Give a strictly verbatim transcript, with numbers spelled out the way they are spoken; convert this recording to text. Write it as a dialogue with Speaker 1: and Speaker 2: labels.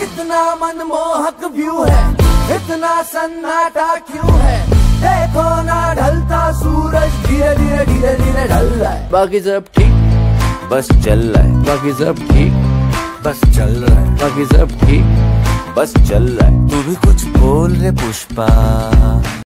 Speaker 1: इतना मनमोहक व्यू है, इतना सन्नाटा क्यों है, देखो ना ढलता सूरज धीरे धीरे धीरे धीरे ढल रहा है।
Speaker 2: बाकी सब ठीक बस चल रहा है, बाकी सब ठीक बस चल रहा है, बाकी सब ठीक बस चल रहा है।
Speaker 1: तू भी कुछ बोल रे पुष्पा।